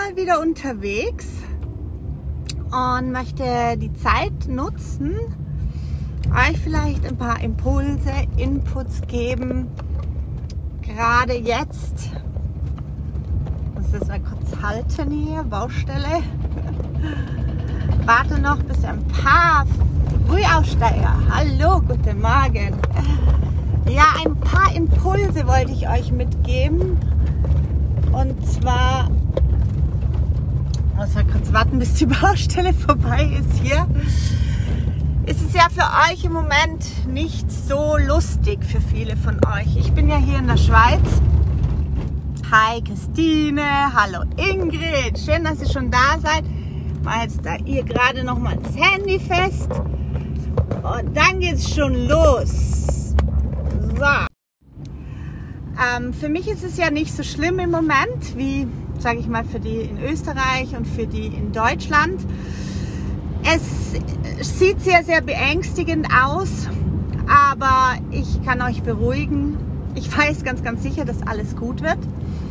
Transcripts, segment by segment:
mal wieder unterwegs und möchte die Zeit nutzen, euch vielleicht ein paar Impulse, Inputs geben. Gerade jetzt, ich muss das mal kurz halten hier, Baustelle. Warte noch, bis ein paar Frühaufsteiger. Hallo, guten Morgen. Ja, ein paar Impulse wollte ich euch mitgeben. Und zwar, ich muss mal kurz warten, bis die Baustelle vorbei ist hier. Es ist ja für euch im Moment nicht so lustig, für viele von euch. Ich bin ja hier in der Schweiz. Hi Christine, hallo Ingrid, schön, dass ihr schon da seid. Mal jetzt da ihr gerade noch mal das Handy fest. Und dann geht's schon los. So. Für mich ist es ja nicht so schlimm im Moment, wie, sage ich mal, für die in Österreich und für die in Deutschland. Es sieht sehr, sehr beängstigend aus, aber ich kann euch beruhigen. Ich weiß ganz, ganz sicher, dass alles gut wird.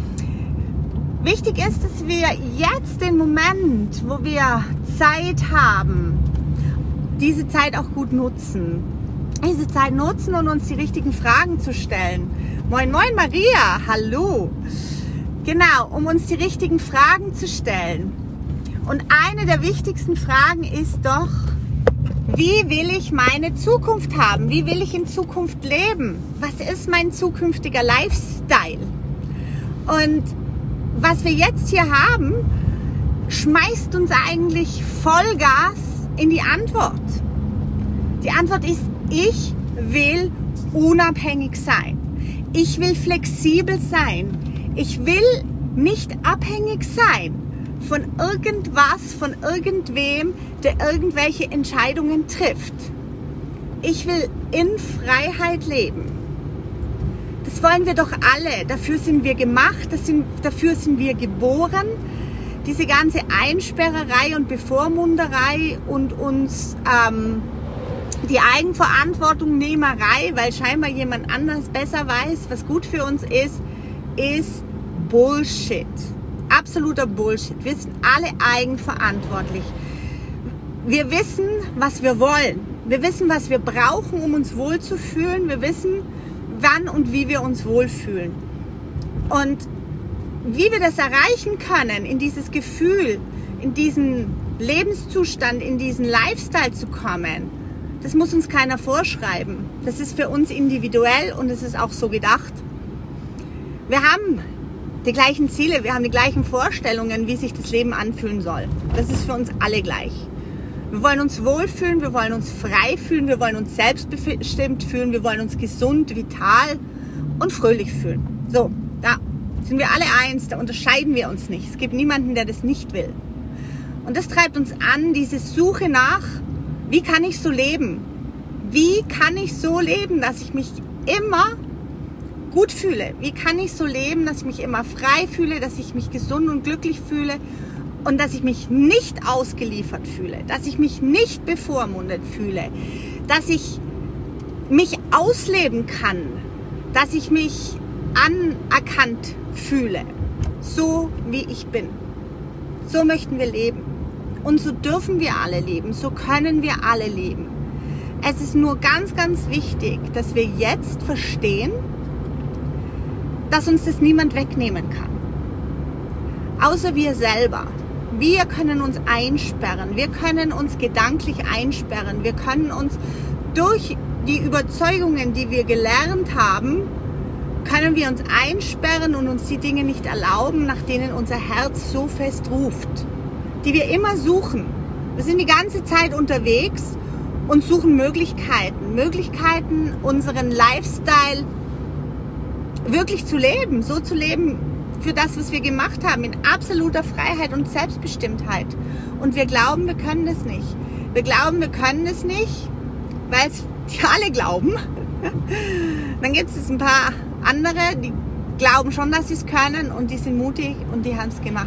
Wichtig ist, dass wir jetzt den Moment, wo wir Zeit haben, diese Zeit auch gut nutzen. Diese Zeit nutzen und uns die richtigen Fragen zu stellen. Moin, moin Maria, hallo. Genau, um uns die richtigen Fragen zu stellen. Und eine der wichtigsten Fragen ist doch, wie will ich meine Zukunft haben? Wie will ich in Zukunft leben? Was ist mein zukünftiger Lifestyle? Und was wir jetzt hier haben, schmeißt uns eigentlich Vollgas in die Antwort. Die Antwort ist, ich will unabhängig sein. Ich will flexibel sein. Ich will nicht abhängig sein von irgendwas, von irgendwem, der irgendwelche Entscheidungen trifft. Ich will in Freiheit leben. Das wollen wir doch alle. Dafür sind wir gemacht, dafür sind wir geboren. Diese ganze Einsperrerei und Bevormunderei und uns die Eigenverantwortung Nehmerei, weil scheinbar jemand anders besser weiß, was gut für uns ist Bullshit. Absoluter Bullshit. Wir sind alle eigenverantwortlich. Wir wissen, was wir wollen. Wir wissen, was wir brauchen, um uns wohlzufühlen. Wir wissen, wann und wie wir uns wohlfühlen. Und wie wir das erreichen können, in dieses Gefühl, in diesen Lebenszustand, in diesen Lifestyle zu kommen, das muss uns keiner vorschreiben. Das ist für uns individuell und es ist auch so gedacht. Wir haben die gleichen Ziele, wir haben die gleichen Vorstellungen, wie sich das Leben anfühlen soll. Das ist für uns alle gleich. Wir wollen uns wohlfühlen, wir wollen uns frei fühlen, wir wollen uns selbstbestimmt fühlen, wir wollen uns gesund, vital und fröhlich fühlen. So, da sind wir alle eins, da unterscheiden wir uns nicht. Es gibt niemanden, der das nicht will. Und das treibt uns an, diese Suche nach, wie kann ich so leben? Wie kann ich so leben, dass ich mich immer gut fühle? Wie kann ich so leben, dass ich mich immer frei fühle, dass ich mich gesund und glücklich fühle und dass ich mich nicht ausgeliefert fühle, dass ich mich nicht bevormundet fühle, dass ich mich ausleben kann, dass ich mich anerkannt fühle, so wie ich bin. So möchten wir leben. Und so dürfen wir alle leben, so können wir alle leben. Es ist nur ganz, ganz wichtig, dass wir jetzt verstehen, dass uns das niemand wegnehmen kann. Außer wir selber. Wir können uns einsperren, wir können uns gedanklich einsperren, wir können uns durch die Überzeugungen, die wir gelernt haben, können wir uns einsperren und uns die Dinge nicht erlauben, nach denen unser Herz so fest ruft, die wir immer suchen. Wir sind die ganze Zeit unterwegs und suchen Möglichkeiten, unseren Lifestyle wirklich zu leben, so zu leben für das, was wir gemacht haben, in absoluter Freiheit und Selbstbestimmtheit. Und wir glauben, wir können es nicht. Wir glauben, wir können es nicht, weil es die alle glauben. Dann gibt es ein paar andere, die glauben schon, dass sie es können und die sind mutig und die haben es gemacht.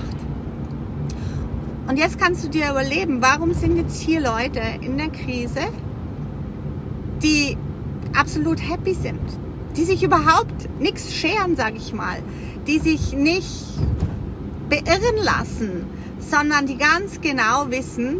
Und jetzt kannst du dir überlegen, warum sind jetzt hier Leute in der Krise, die absolut happy sind, die sich überhaupt nichts scheren, sage ich mal, die sich nicht beirren lassen, sondern die ganz genau wissen,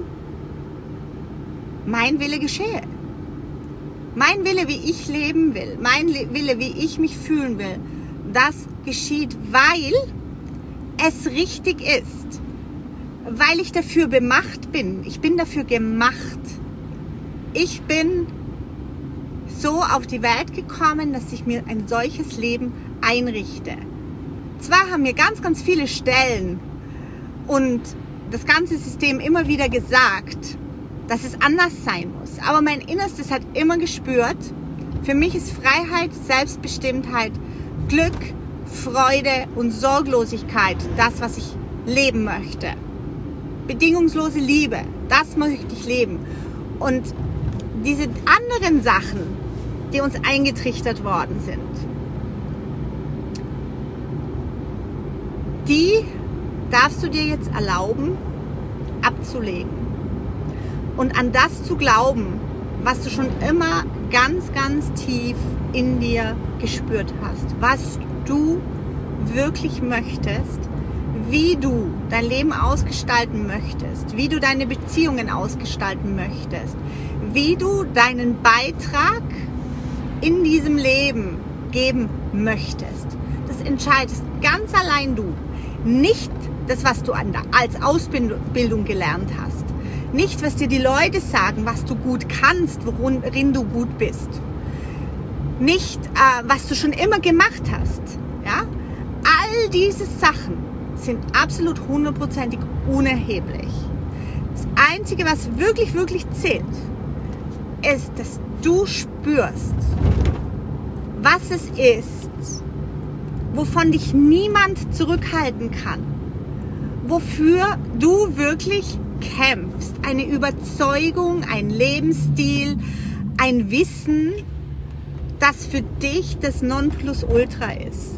mein Wille geschehe. Mein Wille, wie ich leben will, mein Wille, wie ich mich fühlen will, das geschieht, weil es richtig ist, weil ich dafür bemacht bin. Ich bin dafür gemacht. Ich bin so auf die Welt gekommen, dass ich mir ein solches Leben einrichte. Zwar haben mir ganz, ganz viele Stellen und das ganze System immer wieder gesagt, dass es anders sein muss. Aber mein Innerstes hat immer gespürt, für mich ist Freiheit, Selbstbestimmtheit, Glück, Freude und Sorglosigkeit das, was ich leben möchte. Bedingungslose Liebe, das möchte ich leben. Und diese anderen Sachen, die uns eingetrichtert worden sind, die darfst du dir jetzt erlauben, abzulegen. Und an das zu glauben, was du schon immer ganz, ganz tief in dir gespürt hast. Was du wirklich möchtest, wie du dein Leben ausgestalten möchtest, wie du deine Beziehungen ausgestalten möchtest, wie du deinen Beitrag in diesem Leben geben möchtest. Das entscheidest ganz allein du. Nicht das, was du als Ausbildung gelernt hast. Nicht, was dir die Leute sagen, was du gut kannst, worin du gut bist. Nicht, was du schon immer gemacht hast. Ja? All diese Sachen sind absolut 100%ig unerheblich. Das Einzige, was wirklich, wirklich zählt, ist, dass du spürst, was es ist, wovon dich niemand zurückhalten kann, wofür du wirklich kämpfst, eine Überzeugung, ein Lebensstil, ein Wissen, das für dich das Nonplusultra ist.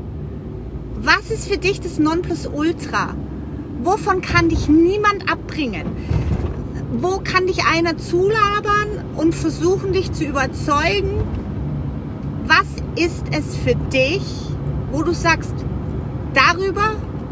Was ist für dich das Nonplusultra? Wovon kann dich niemand abbringen? Wo kann dich einer zulabern und versuchen, dich zu überzeugen? Was ist es für dich, wo du sagst, darüber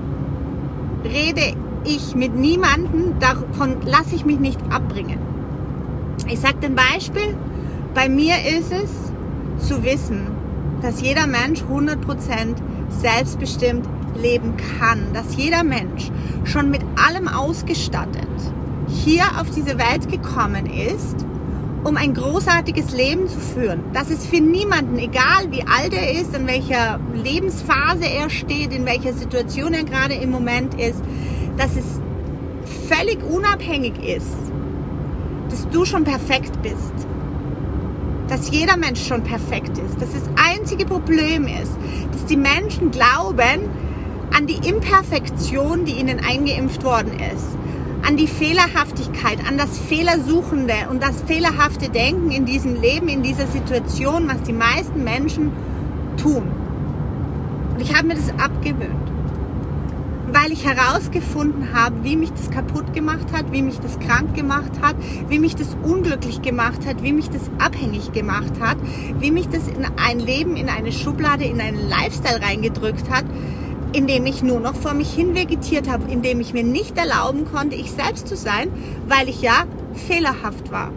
rede ich mit niemandem, davon lasse ich mich nicht abbringen. Ich sage dir ein Beispiel. Bei mir ist es zu wissen, dass jeder Mensch 100% selbstbestimmt leben kann. Dass jeder Mensch schon mit allem ausgestattet hier auf diese Welt gekommen ist, um ein großartiges Leben zu führen. Dass es für niemanden, egal wie alt er ist, in welcher Lebensphase er steht, in welcher Situation er gerade im Moment ist, dass es völlig unabhängig ist, dass du schon perfekt bist, dass jeder Mensch schon perfekt ist, dass das einzige Problem ist, dass die Menschen glauben an die Imperfektion, die ihnen eingeimpft worden ist, an die Fehlerhaftigkeit, an das Fehlersuchende und das fehlerhafte Denken in diesem Leben, in dieser Situation, was die meisten Menschen tun. Und ich habe mir das abgewöhnt, weil ich herausgefunden habe, wie mich das kaputt gemacht hat, wie mich das krank gemacht hat, wie mich das unglücklich gemacht hat, wie mich das abhängig gemacht hat, wie mich das in ein Leben, in eine Schublade, in einen Lifestyle reingedrückt hat, in dem ich nur noch vor mich hin vegetiert habe, in dem ich mir nicht erlauben konnte, ich selbst zu sein, weil ich ja fehlerhaft war.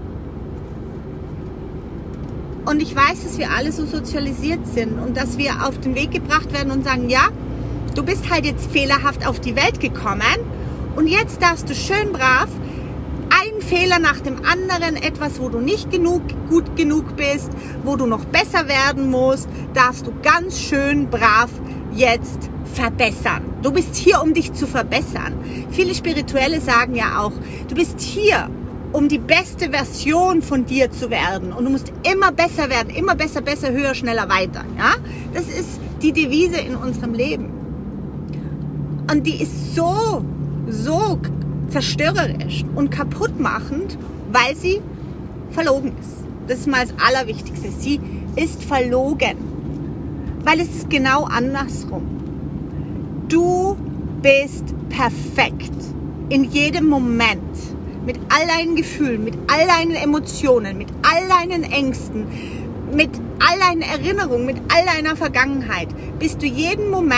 Und ich weiß, dass wir alle so sozialisiert sind und dass wir auf den Weg gebracht werden und sagen, ja, du bist halt jetzt fehlerhaft auf die Welt gekommen und jetzt darfst du schön brav einen Fehler nach dem anderen, etwas, wo du nicht gut genug bist, wo du noch besser werden musst, darfst du ganz schön brav jetzt verbessern. Du bist hier, um dich zu verbessern. Viele Spirituelle sagen ja auch, du bist hier, um die beste Version von dir zu werden. Und du musst immer besser werden, immer besser, besser, höher, schneller, weiter. Ja? Das ist die Devise in unserem Leben. Und die ist so zerstörerisch und kaputtmachend, weil sie verlogen ist. Das ist mal das Allerwichtigste. Sie ist verlogen. Weil es ist genau andersrum. Du bist perfekt. In jedem Moment. Mit all deinen Gefühlen, mit all deinen Emotionen, mit all deinen Ängsten, mit all deinen Erinnerungen, mit all deiner Vergangenheit. Bist du jeden Moment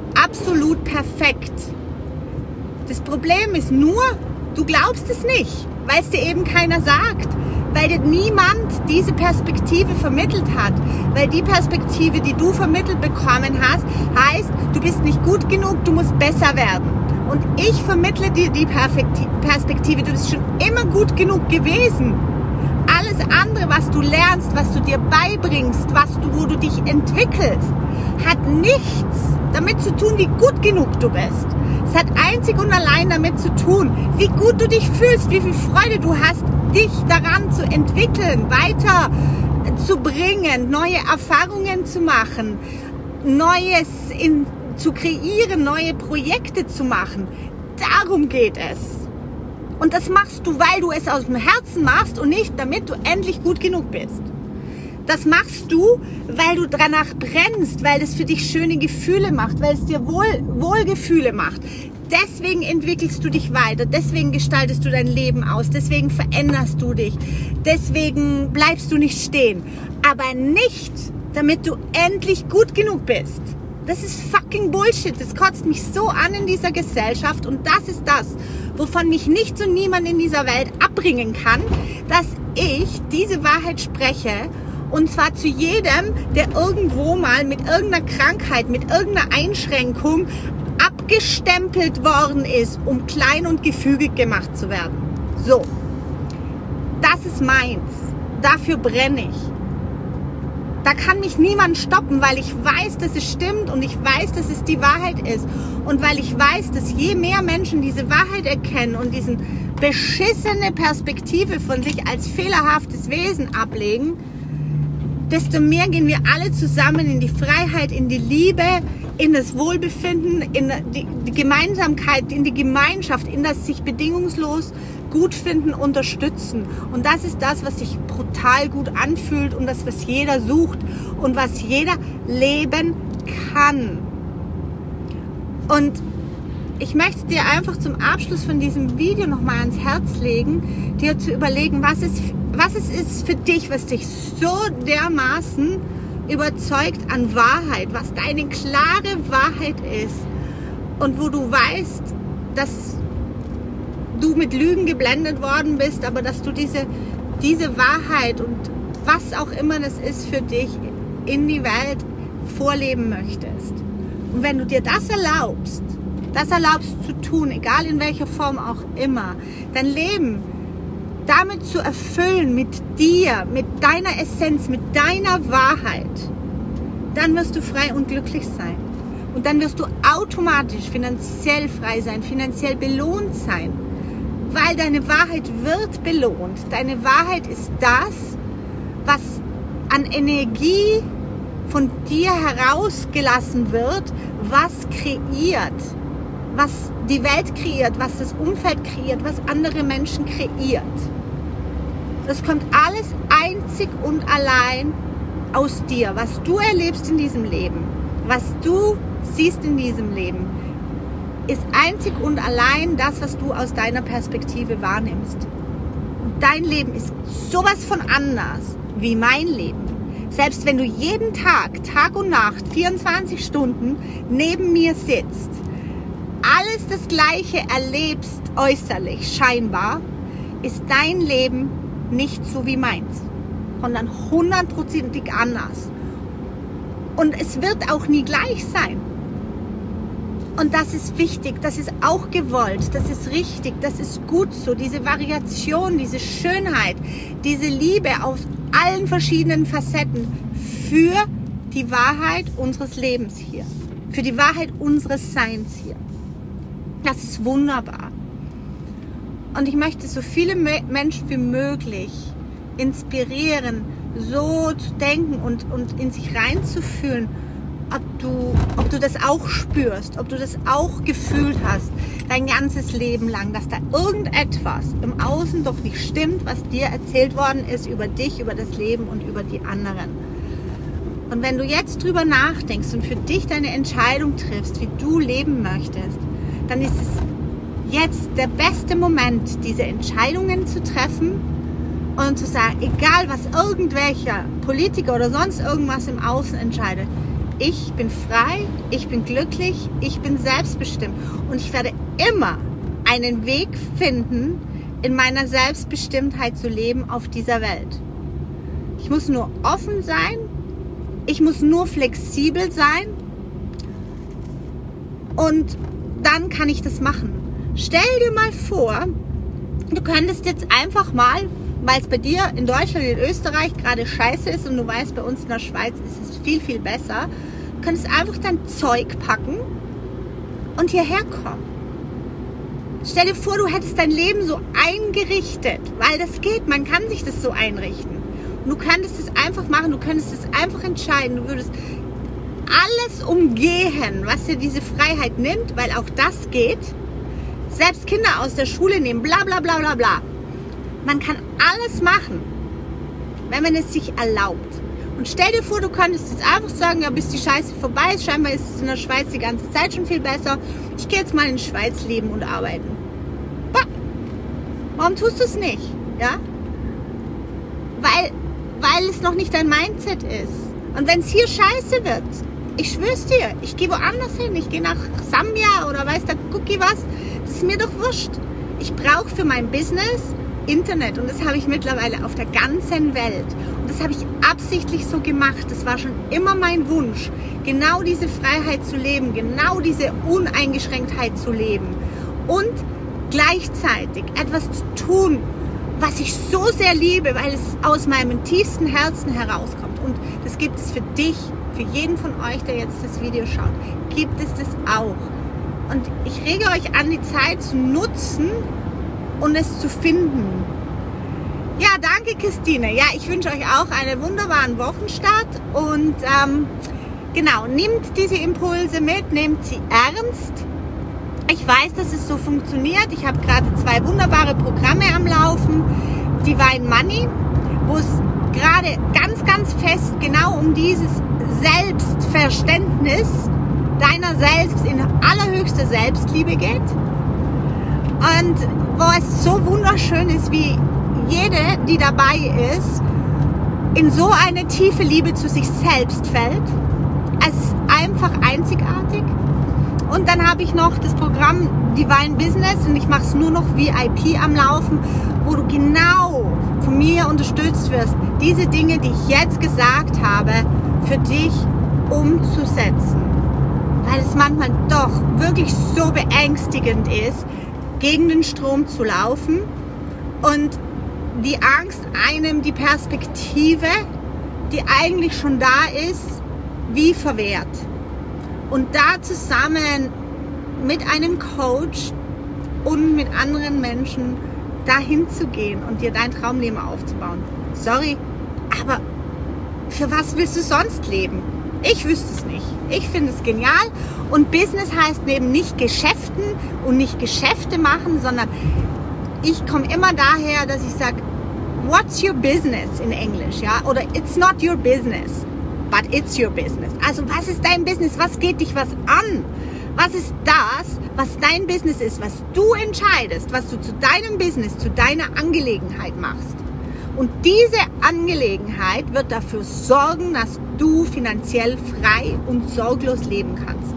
absolut perfekt. Das Problem ist nur, du glaubst es nicht, weil es dir eben keiner sagt, weil dir niemand diese Perspektive vermittelt hat, weil die Perspektive, die du vermittelt bekommen hast, heißt, du bist nicht gut genug, du musst besser werden. Und ich vermittle dir die Perspektive, du bist schon immer gut genug gewesen. Alles andere, was du lernst, was du dir beibringst, wo du dich entwickelst, hat nichts damit zu tun, wie gut genug du bist. Es hat einzig und allein damit zu tun, wie gut du dich fühlst, wie viel Freude du hast, dich daran zu entwickeln, weiter zu bringen, neue Erfahrungen zu machen, Neues zu kreieren, neue Projekte zu machen. Darum geht es. Und das machst du, weil du es aus dem Herzen machst und nicht, damit du endlich gut genug bist. Das machst du, weil du danach brennst, weil es für dich schöne Gefühle macht, weil es dir Wohlgefühle macht. Deswegen entwickelst du dich weiter, deswegen gestaltest du dein Leben aus, deswegen veränderst du dich, deswegen bleibst du nicht stehen. Aber nicht, damit du endlich gut genug bist. Das ist fucking Bullshit. Das kotzt mich so an in dieser Gesellschaft und das ist das, wovon mich nichts und niemand in dieser Welt abbringen kann, dass ich diese Wahrheit spreche. Und zwar zu jedem, der irgendwo mal mit irgendeiner Krankheit, mit irgendeiner Einschränkung abgestempelt worden ist, um klein und gefügig gemacht zu werden. So, das ist meins. Dafür brenne ich. Da kann mich niemand stoppen, weil ich weiß, dass es stimmt und ich weiß, dass es die Wahrheit ist. Und weil ich weiß, dass je mehr Menschen diese Wahrheit erkennen und diese beschissene Perspektive von sich als fehlerhaftes Wesen ablegen, desto mehr gehen wir alle zusammen in die Freiheit, in die Liebe, in das Wohlbefinden, in die Gemeinsamkeit, in die Gemeinschaft, in das sich bedingungslos gut finden, unterstützen. Und das ist das, was sich brutal gut anfühlt und das, was jeder sucht und was jeder leben kann. Und ich möchte dir einfach zum Abschluss von diesem Video nochmal ans Herz legen, dir zu überlegen, was es ist für dich, was dich so dermaßen überzeugt an Wahrheit, was deine klare Wahrheit ist und wo du weißt, dass du mit Lügen geblendet worden bist, aber dass du diese Wahrheit und was auch immer das ist für dich in die Welt vorleben möchtest. Und wenn du dir das erlaubst zu tun, egal in welcher Form auch immer, dein Leben damit zu erfüllen, mit dir, mit deiner Essenz, mit deiner Wahrheit, dann wirst du frei und glücklich sein. Und dann wirst du automatisch finanziell frei sein, finanziell belohnt sein, weil deine Wahrheit wird belohnt. Deine Wahrheit ist das, was an Energie von dir herausgelassen wird, was kreiert, was die Welt kreiert, was das Umfeld kreiert, was andere Menschen kreiert. Das kommt alles einzig und allein aus dir. Was du erlebst in diesem Leben, was du siehst in diesem Leben, ist einzig und allein das, was du aus deiner Perspektive wahrnimmst. Und dein Leben ist sowas von anders wie mein Leben. Selbst wenn du jeden Tag, Tag und Nacht, 24 Stunden neben mir sitzt, alles das Gleiche erlebst äußerlich, scheinbar, ist dein Leben nicht so wie meins, sondern 100%ig anders. Und es wird auch nie gleich sein. Und das ist wichtig, das ist auch gewollt, das ist richtig, das ist gut so. Diese Variation, diese Schönheit, diese Liebe aus allen verschiedenen Facetten für die Wahrheit unseres Lebens hier, für die Wahrheit unseres Seins hier. Das ist wunderbar. Und ich möchte so viele Menschen wie möglich inspirieren, so zu denken und in sich reinzufühlen, ob du das auch spürst, ob du das auch gefühlt hast, dein ganzes Leben lang, dass da irgendetwas im Außen doch nicht stimmt, was dir erzählt worden ist über dich, über das Leben und über die anderen. Und wenn du jetzt drüber nachdenkst und für dich deine Entscheidung triffst, wie du leben möchtest, dann ist es jetzt der beste Moment, diese Entscheidungen zu treffen und zu sagen, egal was irgendwelcher Politiker oder sonst irgendwas im Außen entscheidet, ich bin frei, ich bin glücklich, ich bin selbstbestimmt und ich werde immer einen Weg finden, in meiner Selbstbestimmtheit zu leben auf dieser Welt. Ich muss nur offen sein, ich muss nur flexibel sein und dann kann ich das machen. Stell dir mal vor, du könntest jetzt einfach mal, weil es bei dir in Deutschland, in Österreich gerade scheiße ist und du weißt, bei uns in der Schweiz ist es viel, viel besser, du könntest einfach dein Zeug packen und hierher kommen. Stell dir vor, du hättest dein Leben so eingerichtet, weil das geht, man kann sich das so einrichten. Und du könntest es einfach machen, du könntest es einfach entscheiden, du würdest alles umgehen, was dir diese Freiheit nimmt, weil auch das geht. Selbst Kinder aus der Schule nehmen, bla bla bla bla bla. Man kann alles machen, wenn man es sich erlaubt. Und stell dir vor, du könntest jetzt einfach sagen, ja, bis die Scheiße vorbei ist, scheinbar ist es in der Schweiz die ganze Zeit schon viel besser. Ich gehe jetzt mal in die Schweiz leben und arbeiten. Bah. Warum tust du es nicht? Ja? Weil es noch nicht dein Mindset ist. Und wenn es hier scheiße wird, ich schwör's dir, ich gehe woanders hin. Ich gehe nach Sambia oder weiß der Cookie was. Das ist mir doch wurscht. Ich brauche für mein Business Internet und das habe ich mittlerweile auf der ganzen Welt. Und das habe ich absichtlich so gemacht. Das war schon immer mein Wunsch, genau diese Freiheit zu leben, genau diese Uneingeschränktheit zu leben und gleichzeitig etwas zu tun, was ich so sehr liebe, weil es aus meinem tiefsten Herzen herauskommt. Und das gibt es für dich, für jeden von euch, der jetzt das Video schaut, gibt es das auch. Und ich rege euch an, die Zeit zu nutzen und es zu finden. Ja, danke Christine. Ja, ich wünsche euch auch einen wunderbaren Wochenstart und genau, nehmt diese Impulse mit, nehmt sie ernst. Ich weiß, dass es so funktioniert. Ich habe gerade 2 wunderbare Programme am Laufen. Divine Money, wo es gerade ganz, ganz fest genau um dieses Selbstverständnis deiner selbst in allerhöchster Selbstliebe geht. Und wo es so wunderschön ist, wie jede, die dabei ist, in so eine tiefe Liebe zu sich selbst fällt. Es ist einfach einzigartig. Und dann habe ich noch das Programm Divine Business und ich mache es nur noch VIP am Laufen, wo du genau von mir unterstützt wirst, diese Dinge, die ich jetzt gesagt habe, für dich umzusetzen. Weil es manchmal doch wirklich so beängstigend ist, gegen den Strom zu laufen und die Angst einem die Perspektive, die eigentlich schon da ist, wie verwehrt. Und da zusammen mit einem Coach und mit anderen Menschen dahin zu gehen und dir dein Traumleben aufzubauen. Sorry, aber für was willst du sonst leben? Ich wüsste es nicht. Ich finde es genial. Und Business heißt eben nicht Geschäften und nicht Geschäfte machen, sondern ich komme immer daher, dass ich sage, what's your business in Englisch? Ja? Oder it's not your business, but it's your business. Also was ist dein Business? Was geht dich was an? Was ist das, was dein Business ist, was du entscheidest, was du zu deinem Business, zu deiner Angelegenheit machst? Und diese Angelegenheit wird dafür sorgen, dass du finanziell frei und sorglos leben kannst.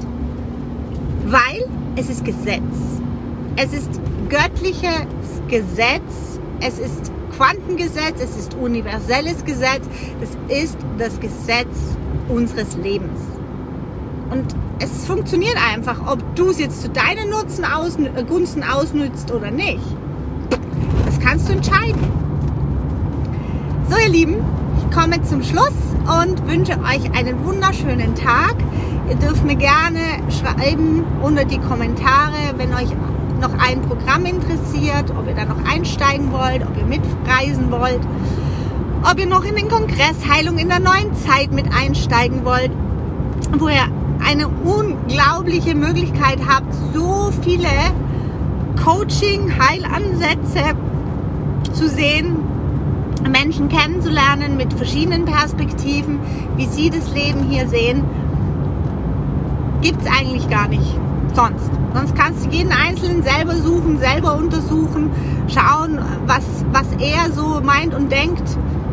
Weil es ist Gesetz. Es ist göttliches Gesetz. Es ist Quantengesetz. Es ist universelles Gesetz. Es ist das Gesetz unseres Lebens. Und es funktioniert einfach, ob du es jetzt zu deinen Gunsten ausnützt oder nicht. Das kannst du entscheiden. So ihr Lieben, ich komme zum Schluss und wünsche euch einen wunderschönen Tag. Ihr dürft mir gerne schreiben unter die Kommentare, wenn euch noch ein Programm interessiert, ob ihr da noch einsteigen wollt, ob ihr mitreisen wollt, ob ihr noch in den Kongress Heilung in der neuen Zeit mit einsteigen wollt, wo ihr eine unglaubliche Möglichkeit habt, so viele Coaching-Heilansätze zu sehen, Menschen kennenzulernen mit verschiedenen Perspektiven, wie sie das Leben hier sehen, gibt es eigentlich gar nicht sonst. Sonst kannst du jeden Einzelnen selber suchen, selber untersuchen, schauen, was er so meint und denkt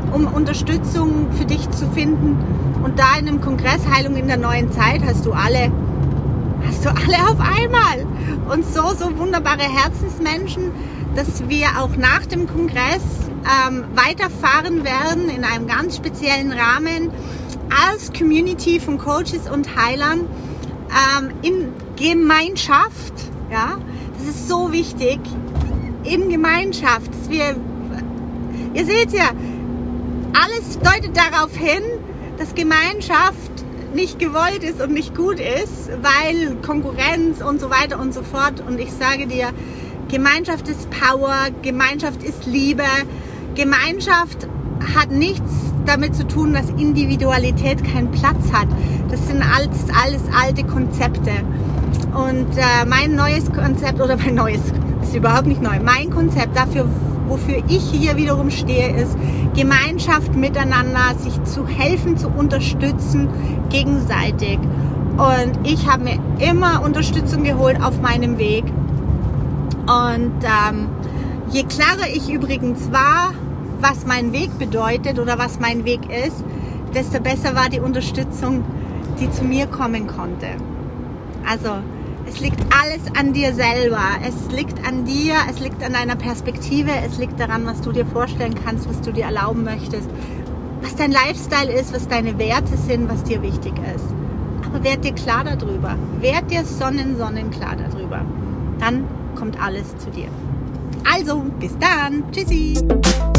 um Unterstützung für dich zu finden. Und da in einem Kongress Heilung in der neuen Zeit hast du alle auf einmal. Und so wunderbare Herzensmenschen, dass wir auch nach dem Kongress weiterfahren werden in einem ganz speziellen Rahmen als Community von Coaches und Heilern in Gemeinschaft. Ja? Das ist so wichtig, in Gemeinschaft. Dass ihr seht ja, alles deutet darauf hin, dass Gemeinschaft nicht gewollt ist und nicht gut ist, weil Konkurrenz und so weiter und so fort. Und ich sage dir, Gemeinschaft ist Power, Gemeinschaft ist Liebe, Gemeinschaft hat nichts damit zu tun, dass Individualität keinen Platz hat. Das sind alles alte Konzepte. Und mein neues Konzept, oder mein neues, ist überhaupt nicht neu, mein Konzept dafür, wofür ich hier wiederum stehe, ist Gemeinschaft miteinander, sich zu helfen, zu unterstützen, gegenseitig. Und ich habe mir immer Unterstützung geholt auf meinem Weg. Und je klarer ich übrigens war, was mein Weg bedeutet oder was mein Weg ist, desto besser war die Unterstützung, die zu mir kommen konnte. Also es liegt alles an dir selber, es liegt an dir, es liegt an deiner Perspektive, es liegt daran, was du dir vorstellen kannst, was du dir erlauben möchtest, was dein Lifestyle ist, was deine Werte sind, was dir wichtig ist. Aber werd dir klar darüber, werd dir sonnenklar darüber. Dann kommt alles zu dir. Also, bis dann. Tschüssi.